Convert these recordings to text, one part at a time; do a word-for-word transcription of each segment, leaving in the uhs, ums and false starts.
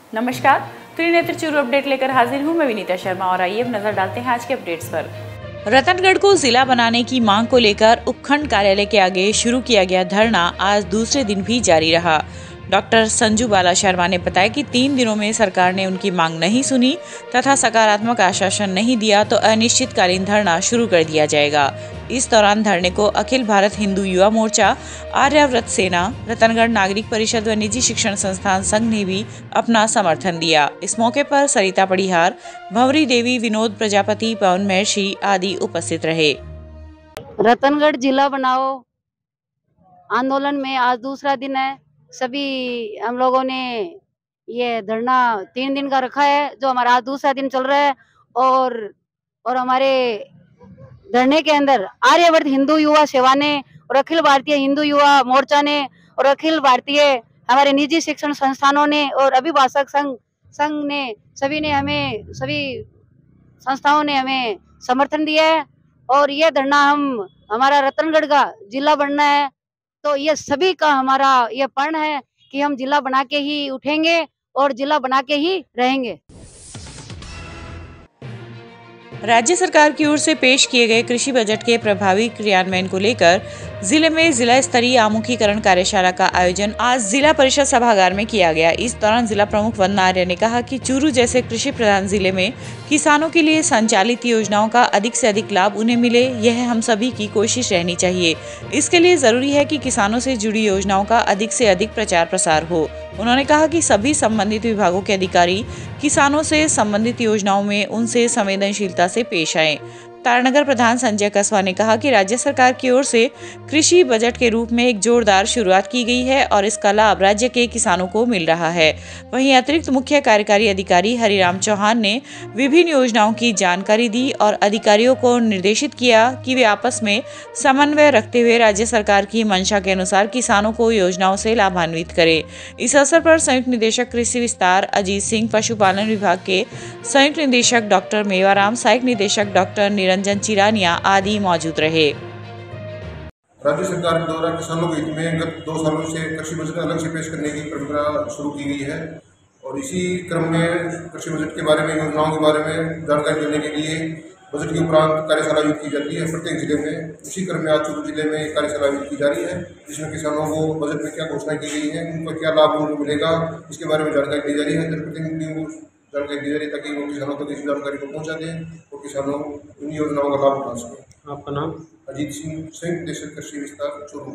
नमस्कार, त्रिनेत्र चूरू अपडेट लेकर हाजिर हूं मैं विनीता शर्मा और आइए अब नजर डालते हैं आज के अपडेट्स पर। रतनगढ़ को जिला बनाने की मांग को लेकर उपखंड कार्यालय के आगे शुरू किया गया धरना आज दूसरे दिन भी जारी रहा। डॉक्टर संजू बाला शर्मा ने बताया कि तीन दिनों में सरकार ने उनकी मांग नहीं सुनी तथा सकारात्मक आश्वासन नहीं दिया तो अनिश्चितकालीन धरना शुरू कर दिया जाएगा। इस दौरान धरने को अखिल भारत हिंदू युवा मोर्चा, आर्याव्रत सेना, रतनगढ़ नागरिक परिषद व निजी शिक्षण संस्थान संघ ने भी अपना समर्थन दिया। इस मौके पर सरिता पड़िहार, भंवरी देवी, विनोद प्रजापति, पवन महर्षि आदि उपस्थित रहे। रतनगढ़ जिला बनाओ आंदोलन में आज दूसरा दिन है। सभी हम लोगों ने ये धरना तीन दिन का रखा है, जो हमारा आज दूसरा दिन चल रहा है। और और हमारे धरने के अंदर आर्यावर्त हिंदू युवा सेवा ने और अखिल भारतीय हिंदू युवा मोर्चा ने और अखिल भारतीय हमारे निजी शिक्षण संस्थानों ने और अभिभाषक संघ संघ ने सभी ने हमें सभी संस्थाओं ने हमें समर्थन दिया है। और ये धरना हम हमारा रतनगढ़ का जिला बनना है, तो ये सभी का हमारा ये प्रण है कि हम जिला बना के ही उठेंगे और जिला बना के ही रहेंगे। राज्य सरकार की ओर से पेश किए गए कृषि बजट के प्रभावी क्रियान्वयन को लेकर जिले में जिला स्तरीय आमुखीकरण कार्यशाला का आयोजन आज जिला परिषद सभागार में किया गया। इस दौरान जिला प्रमुख वंदना आर्य ने कहा कि चूरू जैसे कृषि प्रधान जिले में किसानों के लिए संचालित योजनाओं का अधिक से अधिक लाभ उन्हें मिले, यह हम सभी की कोशिश रहनी चाहिए। इसके लिए जरूरी है कि किसानों से जुड़ी योजनाओं का अधिक से अधिक प्रचार प्रसार हो। उन्होंने कहा कि सभी संबंधित विभागों के अधिकारी किसानों से संबंधित योजनाओं में उनसे संवेदनशीलता से पेश आए। तारानगर प्रधान संजय कस्वा ने कहा कि राज्य सरकार की ओर से कृषि बजट के रूप में एक जोरदार शुरुआत की गई है और इसका लाभ राज्य के किसानों को मिल रहा है। वहीं अतिरिक्त मुख्य कार्यकारी अधिकारी हरिराम चौहान ने विभिन्न योजनाओं की जानकारी दी और अधिकारियों को निर्देशित किया कि वे आपस में समन्वय रखते हुए राज्य सरकार की मंशा के अनुसार किसानों को योजनाओं से लाभान्वित करें। इस अवसर पर संयुक्त निदेशक कृषि विस्तार अजीत सिंह, पशुपालन विभाग के संयुक्त निदेशक डॉक्टर मेवाराम, सहायक निदेशक डॉक्टर निरंजन चिरानिया आदि मौजूद रहे। राज्य सरकार द्वारा किसानों के हित में गत दो सालों से कृषि बजट अलग से पेश करने की प्रक्रिया शुरू की गई है और इसी क्रम में कृषि बजट के बारे में, योजनाओं के बारे में जानकारी देने के लिए बजट के उपरांत कार्यशाला आयोजित की जाती है प्रत्येक जिले में। इसी क्रम में आज चूरू जिले में एक कार्यशाला आयोजित की जा रही है, जिसमें किसानों को बजट में क्या घोषणा की गई है, उनको क्या लाभ उनको मिलेगा, इसके बारे में जानकारी दी जा रही है। जनप्रतिनिधियों को जानकारी दी जा रही है ताकि वो किसानों तक इस जानकारी को पहुंचा दें और किसानों इन योजनाओं का लाभ उठा सकें। आपका नाम? अजीत सिंह, संयुक्त निदेशक कृषि विस्तार, चूरू।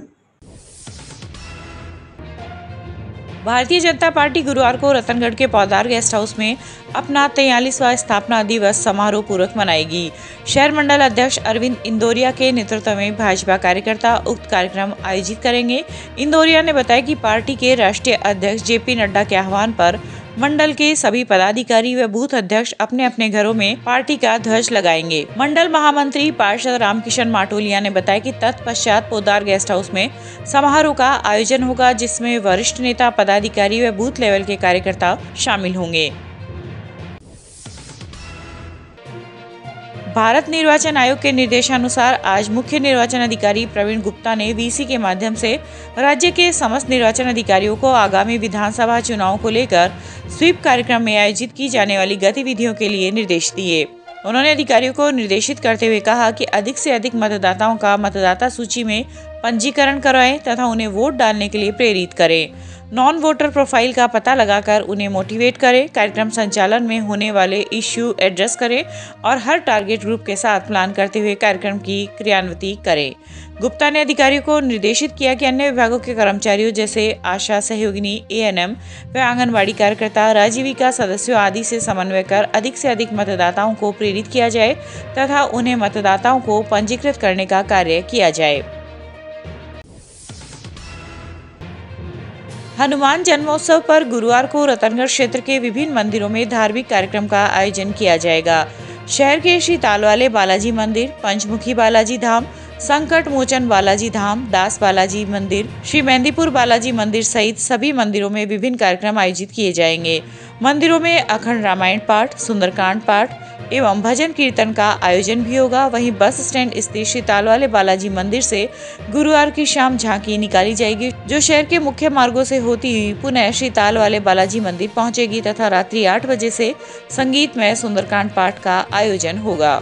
भारतीय जनता पार्टी गुरुवार को रतनगढ़ के पौदार गेस्ट हाउस में अपना तैंतालीसवां स्थापना दिवस समारोह पूर्वक मनाएगी। शहर मंडल अध्यक्ष अरविंद इंदौरिया के नेतृत्व में भाजपा कार्यकर्ता उक्त कार्यक्रम आयोजित करेंगे। इंदौरिया ने बताया कि पार्टी के राष्ट्रीय अध्यक्ष जेपी नड्डा के आह्वान पर मंडल के सभी पदाधिकारी व बूथ अध्यक्ष अपने अपने घरों में पार्टी का ध्वज लगाएंगे। मंडल महामंत्री पार्षद रामकिशन माटोलिया ने बताया कि तत्पश्चात पोदार गेस्ट हाउस में समारोह का आयोजन होगा, जिसमें वरिष्ठ नेता, पदाधिकारी व बूथ लेवल के कार्यकर्ता शामिल होंगे। भारत निर्वाचन आयोग के निर्देशानुसार आज मुख्य निर्वाचन अधिकारी प्रवीण गुप्ता ने वीसी के माध्यम से राज्य के समस्त निर्वाचन अधिकारियों को आगामी विधानसभा चुनावों को लेकर स्वीप कार्यक्रम में आयोजित की जाने वाली गतिविधियों के लिए निर्देश दिए। उन्होंने अधिकारियों को निर्देशित करते हुए कहा कि अधिक से अधिक मतदाताओं का मतदाता सूची में पंजीकरण कराएं तथा उन्हें वोट डालने के लिए प्रेरित करें। नॉन वोटर प्रोफाइल का पता लगाकर उन्हें मोटिवेट करें। कार्यक्रम संचालन में होने वाले इश्यू एड्रेस करें और हर टारगेट ग्रुप के साथ प्लान करते हुए कार्यक्रम की क्रियान्विति करें। गुप्ता ने अधिकारियों को निर्देशित किया कि अन्य विभागों के कर्मचारियों जैसे आशा सहयोगिनी, एएनएम व आंगनबाड़ी कार्यकर्ता, राजीविका सदस्यों आदि से समन्वय कर अधिक से अधिक मतदाताओं को प्रेरित किया जाए तथा उन्हें मतदाताओं को पंजीकृत करने का कार्य किया जाए। हनुमान जन्मोत्सव पर गुरुवार को रतनगढ़ क्षेत्र के विभिन्न मंदिरों में धार्मिक कार्यक्रम का आयोजन किया जाएगा। शहर के श्री तालवाले बालाजी मंदिर, पंचमुखी बालाजी धाम, संकट मोचन बालाजी धाम, दास बालाजी मंदिर, श्री मेहंदीपुर बालाजी मंदिर सहित सभी मंदिरों में विभिन्न कार्यक्रम आयोजित किए जाएंगे। मंदिरों में अखंड रामायण पाठ, सुंदरकांड पाठ, एवं भजन कीर्तन का आयोजन भी होगा। वहीं बस स्टैंड स्थित श्री ताल वाले बालाजी मंदिर से गुरुवार की शाम झांकी निकाली जाएगी, जो शहर के मुख्य मार्गों से होती हुई पुनः श्री ताल वाले बालाजी मंदिर पहुंचेगी तथा रात्रि आठ बजे से संगीतमय सुंदरकांड पाठ का आयोजन होगा।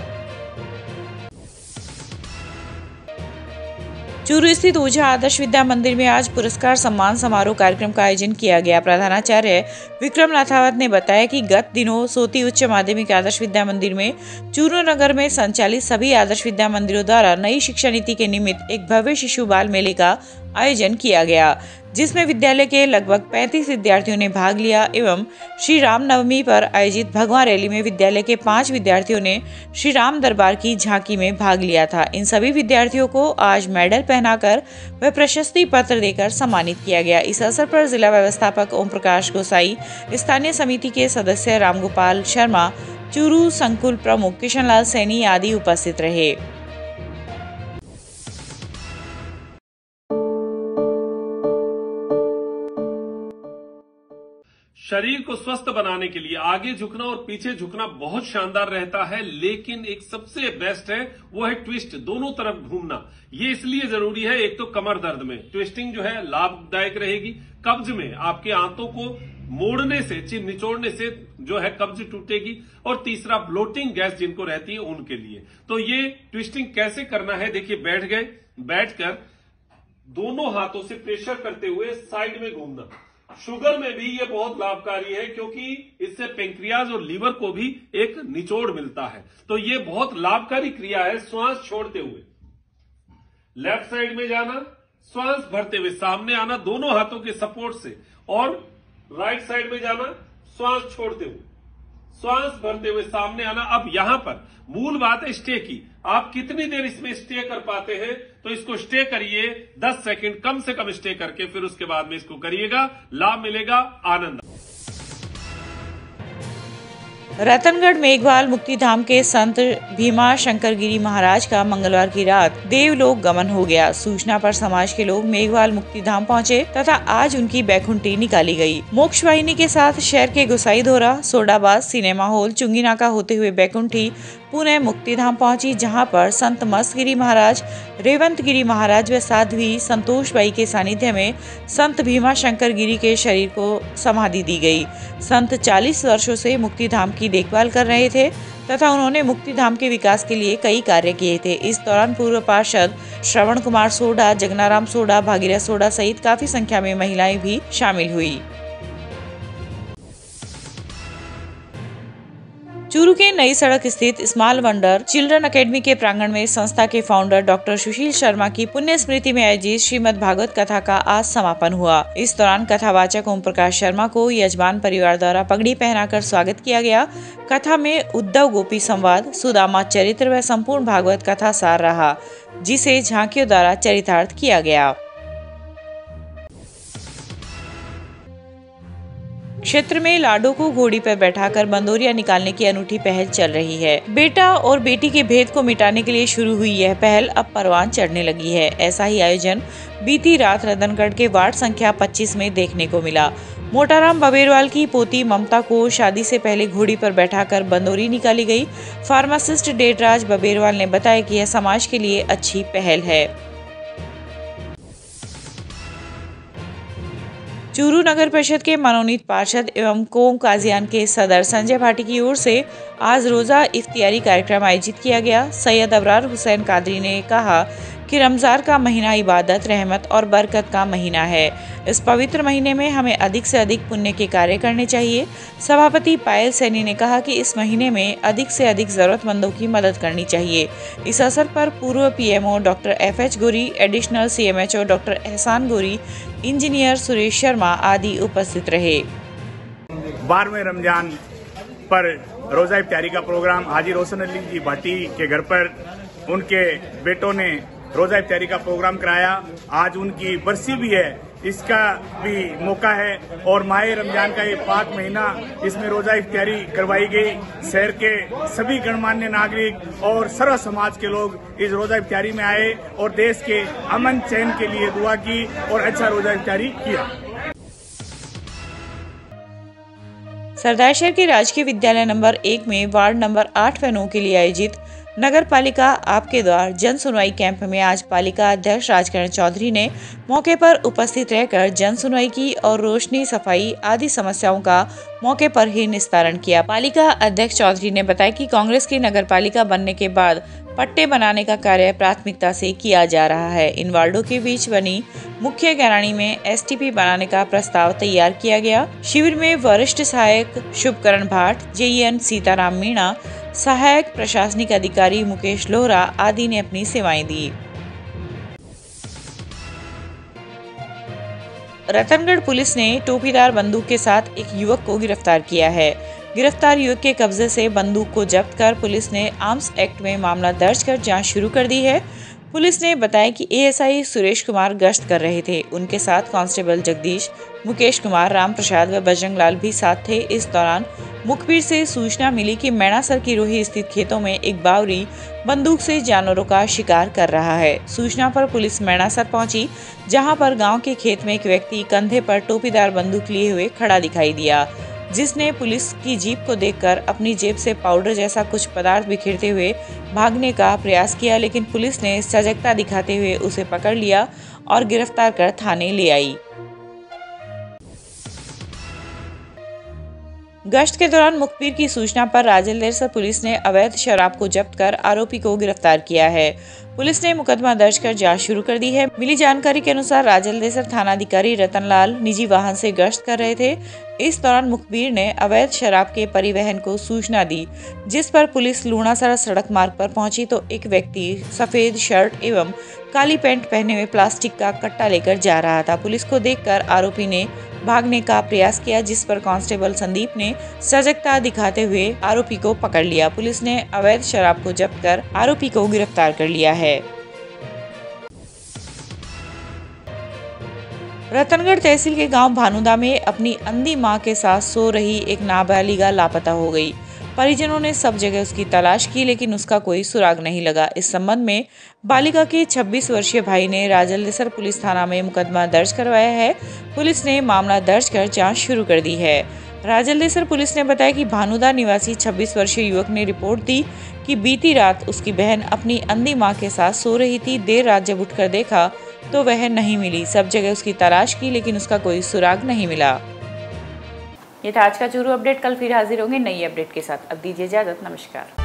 चूरू स्थित ओझा आदर्श विद्या मंदिर में आज पुरस्कार सम्मान समारोह कार्यक्रम का आयोजन किया गया। प्रधानाचार्य विक्रम नाथावत ने बताया कि गत दिनों सोती उच्च माध्यमिक आदर्श विद्या मंदिर में चूरू नगर में संचालित सभी आदर्श विद्या मंदिरों द्वारा नई शिक्षा नीति के निमित्त एक भव्य शिशु बाल मेले का आयोजन किया गया, जिसमें विद्यालय के लगभग पैंतीस विद्यार्थियों ने भाग लिया एवं श्री राम नवमी पर आयोजित भगवा रैली में विद्यालय के पांच विद्यार्थियों ने श्री राम दरबार की झांकी में भाग लिया था। इन सभी विद्यार्थियों को आज मेडल पहनाकर व प्रशस्ति पत्र देकर सम्मानित किया गया। इस अवसर पर जिला व्यवस्थापक ओम प्रकाश गोसाई, स्थानीय समिति के सदस्य रामगोपाल शर्मा, चूरू संकुल प्रमुख किशन लाल सैनी आदि उपस्थित रहे। शरीर को स्वस्थ बनाने के लिए आगे झुकना और पीछे झुकना बहुत शानदार रहता है, लेकिन एक सबसे बेस्ट है वो है ट्विस्ट, दोनों तरफ घूमना। ये इसलिए जरूरी है, एक तो कमर दर्द में ट्विस्टिंग जो है लाभदायक रहेगी, कब्ज में आपके आंतों को मोड़ने से, निचोड़ने से जो है कब्ज टूटेगी, और तीसरा ब्लोटिंग गैस जिनको रहती है उनके लिए। तो ये ट्विस्टिंग कैसे करना है, देखिए बैठ गए, बैठकर दोनों हाथों से प्रेशर करते हुए साइड में घूमना। शुगर में भी ये बहुत लाभकारी है, क्योंकि इससे पेंक्रियाज और लीवर को भी एक निचोड़ मिलता है। तो ये बहुत लाभकारी क्रिया है। श्वास छोड़ते हुए लेफ्ट साइड में जाना, श्वास भरते हुए सामने आना दोनों हाथों के सपोर्ट से, और राइट साइड में जाना, श्वास छोड़ते हुए, श्वास भरते हुए सामने आना। अब यहां पर मूल बात है स्टे की। आप कितनी देर इसमें स्टे कर पाते हैं, तो इसको स्टे करिए दस सेकंड कम से कम स्टे करके, फिर उसके बाद में इसको करिएगा, लाभ मिलेगा, आनंद। रतनगढ़ मेघवाल मुक्तिधाम के संत भीमा शंकर गिरी महाराज का मंगलवार की रात देवलोक गमन हो गया। सूचना पर समाज के लोग मेघवाल मुक्तिधाम पहुंचे तथा आज उनकी बैकुंठी निकाली गई। मोक्ष वाहिनी के साथ शहर के गोसाई धोरा, सोडाबाद, सिनेमा हॉल, चुंगी नाका होते हुए बैकुंठी पुणे मुक्तिधाम पहुंची, जहां पर संत मस्त गिरी महाराज, रेवंत गिरी महाराज व साध्वी संतोष बाई के सानिध्य में संत भीमा शंकर गिरी के शरीर को समाधि दी गई। संत चालीस वर्षों से मुक्तिधाम की देखभाल कर रहे थे तथा उन्होंने मुक्तिधाम के विकास के लिए कई कार्य किए थे। इस दौरान पूर्व पार्षद श्रवण कुमार सोडा, जगनाराम सोडा, भागीरथ सोडा सहित काफी संख्या में महिलाएं भी शामिल हुई। चूरू के नई सड़क स्थित स्मॉल वंडर चिल्ड्रन अकेडमी के प्रांगण में संस्था के फाउंडर डॉक्टर सुशील शर्मा की पुण्य स्मृति में आयोजित श्रीमद् भागवत कथा का आज समापन हुआ। इस दौरान कथावाचक ओम प्रकाश शर्मा को यजमान परिवार द्वारा पगड़ी पहनाकर स्वागत किया गया। कथा में उद्धव गोपी संवाद, सुदामा चरित्र व संपूर्ण भागवत कथा सार रहा, जिसे झांकियों द्वारा चरितार्थ किया गया। क्षेत्र में लाडो को घोड़ी पर बैठाकर बंदोरिया निकालने की अनूठी पहल चल रही है। बेटा और बेटी के भेद को मिटाने के लिए शुरू हुई यह पहल अब परवान चढ़ने लगी है। ऐसा ही आयोजन बीती रात रतनगढ़ के वार्ड संख्या पच्चीस में देखने को मिला। मोटाराम बबेरवाल की पोती ममता को शादी से पहले घोड़ी पर बैठाकर बंदोरी निकाली गई। फार्मासिस्ट डेडराज बबेरवाल ने बताया कि यह समाज के लिए अच्छी पहल है। चूरू नगर परिषद के मनोनीत पार्षद एवं कोम काजियान के सदर संजय भाटी की ओर से आज रोजा इफ्तियारी कार्यक्रम आयोजित किया गया। सैयद अबरार हुसैन कादरी ने कहा कि रमजान का महीना इबादत, रहमत और बरकत का महीना है। इस पवित्र महीने में हमें अधिक से अधिक पुण्य के कार्य करने चाहिए। सभापति पायल सैनी ने कहा कि इस महीने में अधिक से अधिक जरूरतमंदों की मदद करनी चाहिए। इस अवसर पर पूर्व PMO doctor F H Gori, additional CMHO doctor Ehsan Gori, engineer Suresh Sharma आदि उपस्थित रहे। बारहवें रमजान पर रोजा इफ्तारी का प्रोग्राम हाजी रोशन अली जी भाटी के घर पर उनके बेटों ने रोजा इफ्तारी का प्रोग्राम कराया। आज उनकी बरसी भी है, इसका भी मौका है और माह रमजान का ये पाक महीना, इसमें रोजा इफ्तारी करवाई गई। शहर के सभी गणमान्य नागरिक और सर्व समाज के लोग इस रोजा इफ्तारी में आए और देश के अमन चैन के लिए दुआ की और अच्छा रोजा इफ्तारी किया। सरदारशहर के राजकीय विद्यालय नंबर एक में वार्ड नंबर आठ व नौ के लिए आयोजित नगर पालिका आपके द्वार जन सुनवाई कैंप में आज पालिका अध्यक्ष राजकरण चौधरी ने मौके पर उपस्थित रहकर जन सुनवाई की और रोशनी, सफाई आदि समस्याओं का मौके पर ही निस्तारण किया। पालिका अध्यक्ष चौधरी ने बताया कि कांग्रेस की नगर पालिका बनने के बाद पट्टे बनाने का कार्य प्राथमिकता से किया जा रहा है। इन वार्डों के बीच बनी मुख्य कैरानी में एसटीपी बनाने का प्रस्ताव तैयार किया गया। शिविर में वरिष्ठ सहायक शुभकरण भाट, जेईएन सीताराम मीणा, सहायक प्रशासनिक अधिकारी मुकेश लोहरा आदि ने अपनी सेवाएं दी। रतनगढ़ पुलिस ने टोपीदार बंदूक के साथ एक युवक को गिरफ्तार किया है। गिरफ्तार युवक के कब्जे से बंदूक को जब्त कर पुलिस ने आर्म्स एक्ट में मामला दर्ज कर जांच शुरू कर दी है। पुलिस ने बताया कि एएसआई सुरेश कुमार गश्त कर रहे थे। उनके साथ कांस्टेबल जगदीश, मुकेश कुमार, राम प्रसाद व बजरंग लाल भी साथ थे। इस दौरान मुखबिर से सूचना मिली कि मैणासर की रोही स्थित खेतों में एक बावरी बंदूक से जानवरों का शिकार कर रहा है। सूचना पर पुलिस मैणासर पहुंची, जहां पर गांव के खेत में एक व्यक्ति कंधे पर टोपीदार बंदूक लिए हुए खड़ा दिखाई दिया, जिसने पुलिस की जीप को देखकर अपनी जेब से पाउडर जैसा कुछ पदार्थ बिखेरते हुए भागने का प्रयास किया, लेकिन पुलिस ने सजगता दिखाते हुए उसे पकड़ लिया और गिरफ्तार कर थाने ले आई। गश्त के दौरान मुखबिर की सूचना पर राजलदेसर पुलिस ने अवैध शराब को जब्त कर आरोपी को गिरफ्तार किया है। पुलिस ने मुकदमा दर्ज कर जांच शुरू कर दी है। मिली जानकारी के अनुसार राजलदेसर थानाधिकारी रतनलाल निजी वाहन से गश्त कर रहे थे। इस दौरान मुखबिर ने अवैध शराब के परिवहन को सूचना दी, जिस पर पुलिस लूणासरा सड़क मार्ग पर पहुंची तो एक व्यक्ति सफेद शर्ट एवं काली पैंट पहने हुए प्लास्टिक का कट्टा लेकर जा रहा था। पुलिस को देखकर आरोपी ने भागने का प्रयास किया, जिस पर कांस्टेबल संदीप ने सजगता दिखाते हुए आरोपी को पकड़ लिया। पुलिस ने अवैध शराब को जब्त कर आरोपी को गिरफ्तार कर लिया है। रतनगढ़ तहसील के गांव भानुदा में अपनी अंधी मां के साथ सो रही एक नाबालिगा लापता हो गई। परिजनों ने सब जगह उसकी तलाश की, लेकिन उसका कोई सुराग नहीं लगा। इस संबंध में बालिका के छब्बीस वर्षीय भाई ने राजलदेसर पुलिस थाना में मुकदमा दर्ज करवाया है। पुलिस ने मामला दर्ज कर जांच शुरू कर दी है। राजलदेसर पुलिस ने बताया कि भानुदा निवासी छब्बीस वर्षीय युवक ने रिपोर्ट दी कि बीती रात उसकी बहन अपनी अंधी मां के साथ सो रही थी। देर रात जब उठकर देखा तो वह नहीं मिली। सब जगह उसकी तलाश की, लेकिन उसका कोई सुराग नहीं मिला। ये था आज का चूरू अपडेट। कल फिर हाजिर होंगे नई अपडेट के साथ। अब दीजिए इजाजत। नमस्कार।